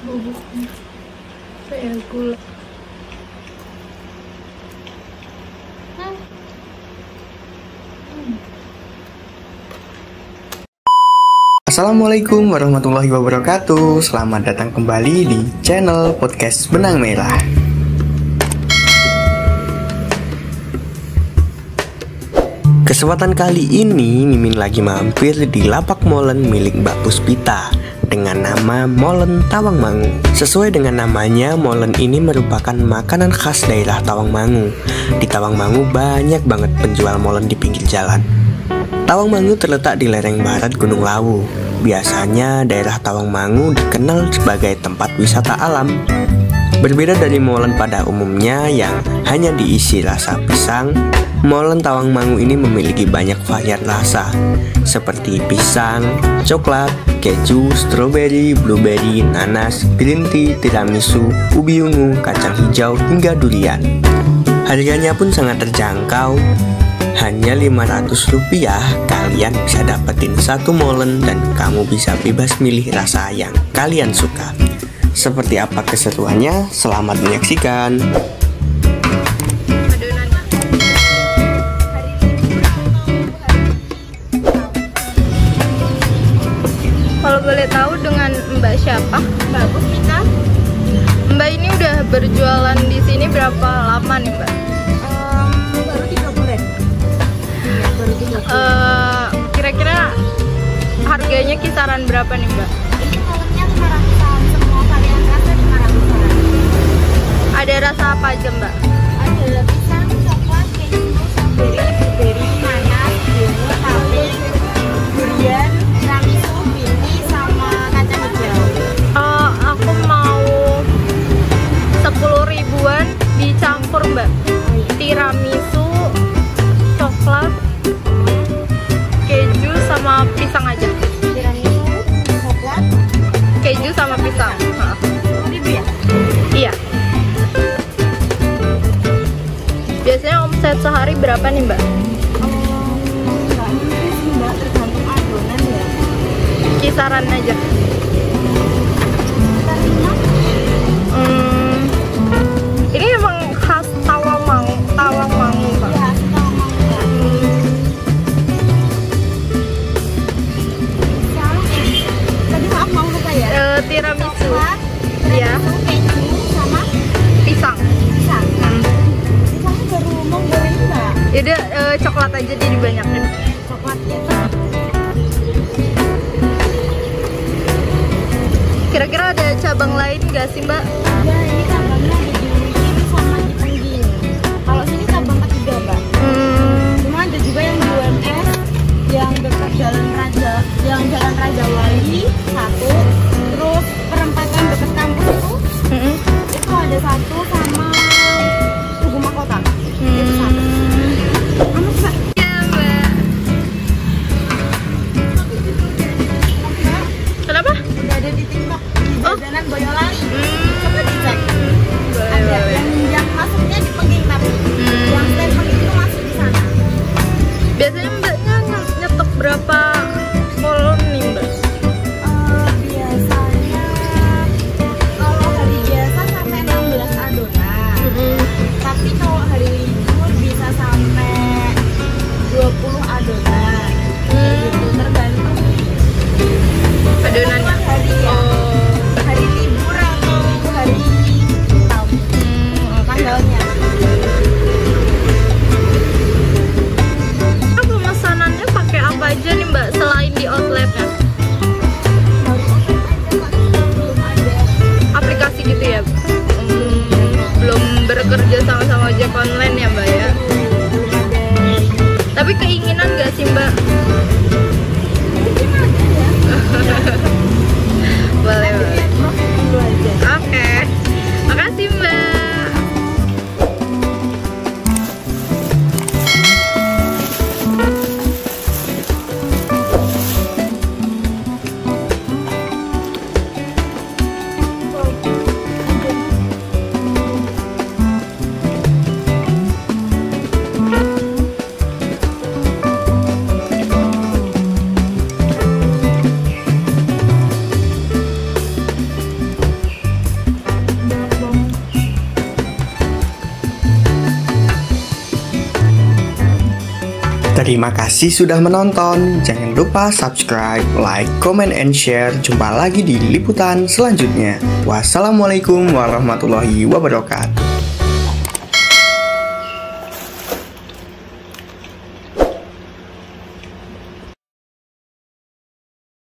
bubuknya kayak gula. Assalamualaikum warahmatullahi wabarakatuh. Selamat datang kembali di channel podcast Benang Merah. Kesempatan kali ini Mimin lagi mampir di lapak molen milik Mbak Puspita dengan nama Molen Tawangmangu. Sesuai dengan namanya, molen ini merupakan makanan khas daerah Tawangmangu. Di Tawangmangu banyak banget penjual molen di pinggir jalan. Tawangmangu terletak di lereng barat Gunung Lawu. Biasanya daerah Tawangmangu dikenal sebagai tempat wisata alam. Berbeda dari molen pada umumnya yang hanya diisi rasa pisang, molen Tawangmangu ini memiliki banyak varian rasa seperti pisang, coklat, keju, stroberi, blueberry, nanas, green tea, tiramisu, ubi ungu, kacang hijau, hingga durian. Harganya pun sangat terjangkau. Hanya Rp500 kalian bisa dapetin satu molen dan kamu bisa bebas milih rasa yang kalian suka. Seperti apa keseruannya? Selamat menyaksikan. Kalau boleh tahu dengan Mbak siapa? Mbak Puspita. Mbak ini udah berjualan di sini berapa lama nih, Mbak? Baru 3 bulan. Kira-kira harganya kisaran berapa nih, Mbak? Ini molennya 500-an, semua varian rasa 500-an. Ada rasa apa aja, Mbak? Ada pisang, coklat, keju, strawberry, blueberry, nanas, ungu, tape, durian, tiramisu, binti, sama kacang hijau. Aku mau 10 ribuan dicampur, Mbak. Tiramisu, coklat, keju sama pisang aja. Tiramisu, coklat, Keju sama pisang. ribu ya? Iya. Biasanya omset sehari berapa nih, Mbak? Enggak mungkin sih Mbak, tergantung adonan ya. Kisaran aja. Sekitar 5. Ini emang khas Tawangmangu, Mbak. Ya, setengah mau Mbak. Tadi maaf mau lupa ya. Tiramisu, Coklat, Iya. keju, sama pisang. pisang. Pisangnya baru mau goreng Mbak. Yaudah, coklat aja jadi dibanyakin. Coklatnya. Kira-kira ada cabang lain nggak sih, Mbak? Ya, ini cabangnya ada di Wikin sama di Pengging. Kalau sini cabang ketiga Mbak. Cuma ada juga yang di UMS, yang dekat Jalan Raja Wali 1, terus perempatan dekat kampus itu ada 1 sama Tugu Mahkota. Itu 1. Amat Mbak. Iya, Mbak. Kenapa? Udah ada di TikTok di jajanan Boyolali. Coba dicek. Boleh, Ada boleh. yang masuknya di Pengging tapi yang stand Pengging itu masuk di sana. Biasanya Mbaknya nyetok berapa molen nih, Mbak? Biasanya kalau hari biasa sampai 16 adonan. Tapi kalau hari libur bisa sampai 20 adonan. Kayak gitu tergantung. Adonannya. Hari libur Terima kasih sudah menonton. Jangan lupa subscribe, like, comment, and share. Jumpa lagi di liputan selanjutnya. Wassalamualaikum warahmatullahi wabarakatuh.